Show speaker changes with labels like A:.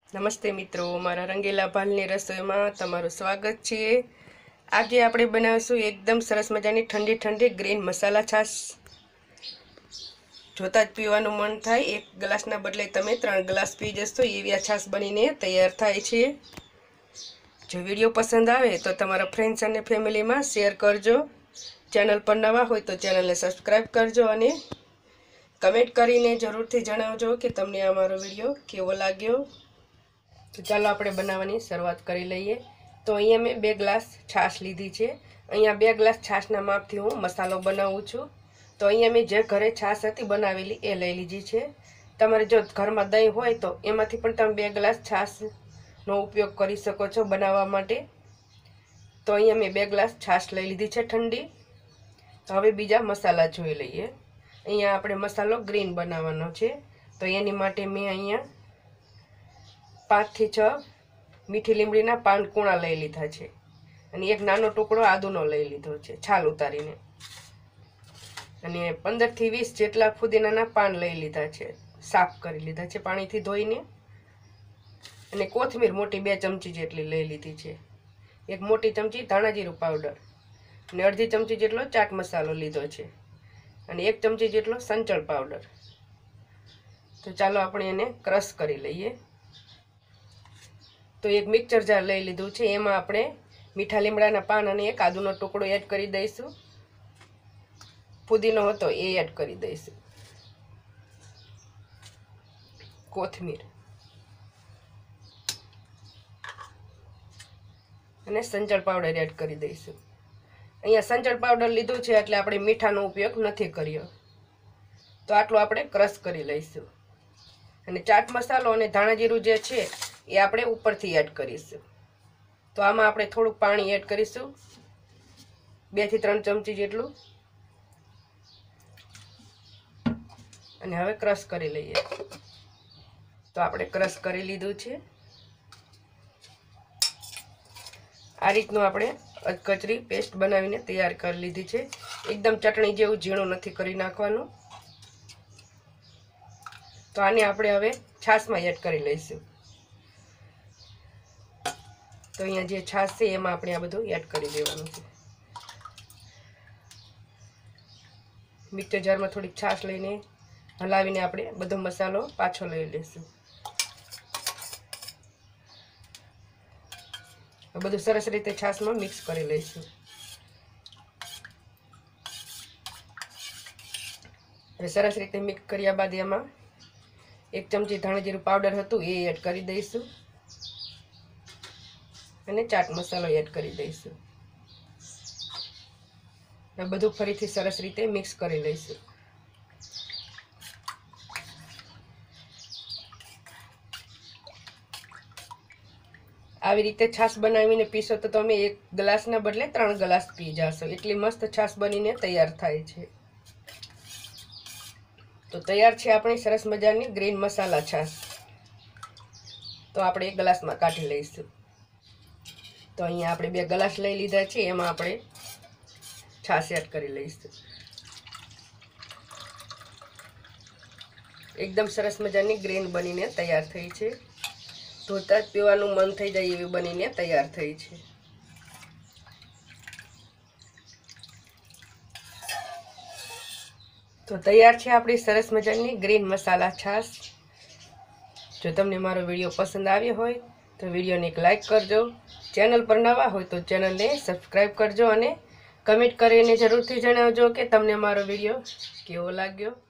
A: નમસ્તે મિત્રો, મારા રંગીલા ભાલની રસોઈમાં તમારું સ્વાગત છે। આજે આપણે બનાવીશું એકદમ સરસ મજાની ઠંડી ઠંડી ગ્રીન મસાલા છાશ। જોતા જ પીવાનું મન થાય। એક ગ્લાસના બદલે તમે 3 ગ્લાસ પી જશો એવી આ છાશ બનીને તૈયાર થાય છે। જો વિડીયો પસંદ આવે તો તમારા ફ્રેન્ડ્સ અને ફેમિલીમાં શેર કરજો। ચેનલ પર નવા હોય તો ચેનલને સબસ્ક્રાઈબ કરજો અને કમેન્ટ કરીને જરૂરથી જણાવજો કે તમને આ મારો વિડીયો કેવો લાગ્યો। तो चलो આપણે બનાવવાની શરૂઆત કરી લઈએ। તો અહીંયા મેં 2 ગ્લાસ છાશ લીધી છે। અહીંયા 2 ગ્લાસ છાશના માપથી હું મસાલો બનાવું છું। તો અહીંયા મેં જે ઘરે છાશ હતી બનાવેલી એ લઈ લીધી છે। તમારે જો ઘરમાં દહીં હોય તો એમાંથી પણ તમે 2 ગ્લાસ છાશનો ઉપયોગ કરી શકો છો બનાવવા માટે। તો અહીંયા મેં 2 ગ્લાસ છાશ લઈ લીધી છે ઠંડી। તો હવે બીજા મસાલા જોઈ લઈએ। અહીંયા આપણે મસાલો ગ્રીન બનાવવાનો છે। તો એની માટે મેં અહીંયા 5 થી 6 મીઠી લીમડીના પાન કૂણા લઈ લીધા છે અને એક નાનો ટુકડો આદુનો લઈ લીધો છે છાલ ઉતારીને અને 15 થી 20 જેટલા ફુદીનાના પાન લઈ લીધા છે, સાફ કરી લીધા છે પાણીથી ધોઈને અને કોથમીર મોટી 2 ચમચી જેટલી લઈ લીધી છે। એક મોટી ચમચી ધાણા જીરું પાવડર અને અડધી ચમચી જેટલો ચાટ મસાલો લીધો છે અને 1 ચમચી જેટલો સંચળ પાવડર। તો ચાલો આપણે એને ક્રશ કરી લઈએ। तो एक मिक्सर जार लई लीधुं छे। एमां आपणे मीठा લીમડાના પાન અને એક આદુનો ટુકડો એડ કરી દઈશું। पुदीनो હતો એ એડ કરી દઈશું। કોથમીર અને સંચળ પાવડર એડ કરી દઈશું। અહીંયા સંચળ પાવડર લીધું છે એટલે આપણે મીઠાનો ઉપયોગ નથી કર્યો। તો આટલું આપણે ક્રશ કરી લઈશું અને ચાટ મસાલો અને ધાણા જીરું જે છે ये આપણે ઉપરથી એડ કરીશું। તો આમાં આપણે થોડું પાણી એડ કરીશું 2 થી 3 ચમચી જેટલું અને હવે ક્રશ કરી લઈએ। તો આપણે ક્રશ કરી લીધું છે। આ રીતનું આપણે કચરી પેસ્ટ બનાવીને તૈયાર કરી લીધી છે। એકદમ ચટણી જેવું ઝીણું નથી કરી નાખવાનું। તો આને આપણે હવે છાશમાં એડ કરી લઈશું। तो अहींया जे छाश छे एमां आपणे आ बधुं एड करी देवानुं छे। मिक्सर जारमां थोड़ी छाश लईने हलावीने आपणे बधो मसालो पाछो लई लेशुं। आ बधुं सरस रीते छाशमां मिक्स करी लईशुं। हवे सरस रीते मिक्स कर्या बाद एमां 1 चमची धाણા जीરું पाउडर हतुं ए एड करी दईशुं અને ચાટ મસાલો એડ કરી દઈશું। આ બધું ફરીથી સરસ રીતે મિક્સ કરી લઈશું। આવી રીતે છાશ બનાવીને પીશો તો તમે 1 ગ્લાસના બદલે 3 ગ્લાસ પી જાશો। એટલી મસ્ત છાશ બનીને તૈયાર થાય છે। તો તૈયાર છે આપણી સરસ મજાની ગ્રીન મસાલા છાશ। તો આપણે 1 ગ્લાસમાં કાઢી લઈશું। तो अहीं आपणे 2 ग्लास लई लीधा छे। एमां आपणे छाश एड करी लईशुं। एकदम सरस मजानी ग्रीन बनीने तैयार थई छे। धोता ज पीवानुं मन थई जाय एवी बनीने तैयार थई छे। तो तैयार छे आपणी सरस मजानी ग्रीन मसाला छाश। जो तमने मारो विडियो पसंद आव्यो होय तो विडियो ने एक लाइक करजो। चैनल पर नवा हो तो चैनल ने सब्सक्राइब करजो और कमेंट करीने जरूरथी जणावजो के तमने मारो विडियो केवो लाग्यो।